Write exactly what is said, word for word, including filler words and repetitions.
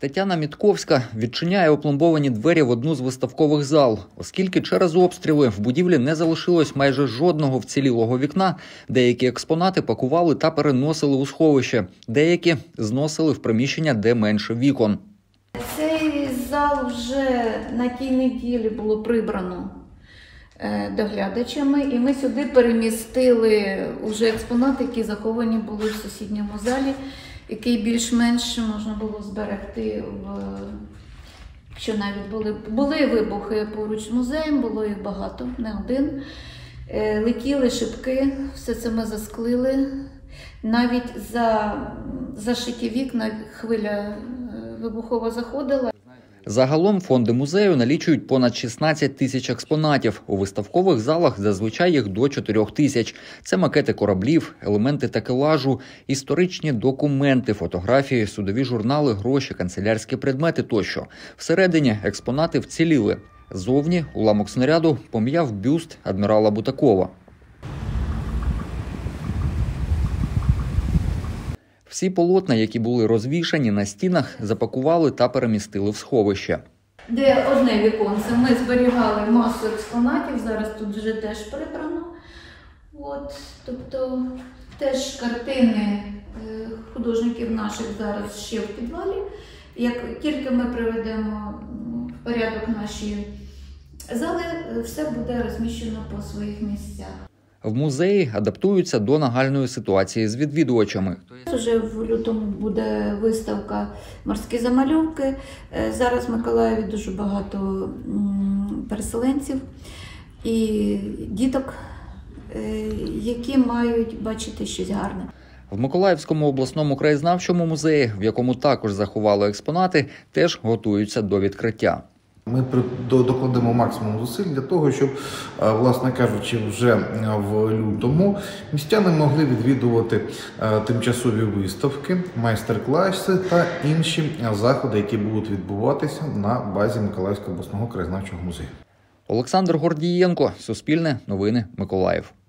Тетяна Мітковська відчиняє опломбовані двері в одну з виставкових зал, оскільки через обстріли в будівлі не залишилось майже жодного вцілілого вікна, деякі експонати пакували та переносили у сховище, деякі зносили в приміщення, де менше вікон. Цей зал вже на тій неділі було прибрано доглядачами, і ми сюди перемістили вже експонати, які заховані були в сусідньому залі, який більш-менш можна було зберегти, в... що навіть були, були вибухи поруч з музеєм, було їх багато, не один. Летіли шибки, все це ми засклили. Навіть за зашиті вікна хвиля вибухова заходила. Загалом фонди музею налічують понад шістнадцять тисяч експонатів. У виставкових залах зазвичай їх до чотирьох тисяч. Це макети кораблів, елементи такелажу, історичні документи, фотографії, судові журнали, гроші, канцелярські предмети тощо. Всередині експонати вціліли. Зовні уламок снаряду пом'яв бюст адмірала Бутакова. Всі полотна, які були розвішані на стінах, запакували та перемістили в сховище. Де одне віконце, ми зберігали масу експонатів, зараз тут вже теж прибрано. От, тобто теж картини художників наших зараз ще в підвалі. Як тільки ми приведемо в порядок наші зали, все буде розміщено по своїх місцях. В музеї адаптуються до нагальної ситуації з відвідувачами. Вже в лютому буде виставка «Морські замальовки». Зараз в Миколаєві дуже багато переселенців і діток, які мають бачити щось гарне. В Миколаївському обласному краєзнавчому музеї, в якому також заховали експонати, теж готуються до відкриття. Ми докладемо максимум зусиль для того, щоб, власне кажучи, вже в лютому містяни могли відвідувати тимчасові виставки, майстер-класи та інші заходи, які будуть відбуватися на базі Миколаївського обласного краєзнавчого музею. Олександр Гордієнко, Суспільне новини, Миколаїв.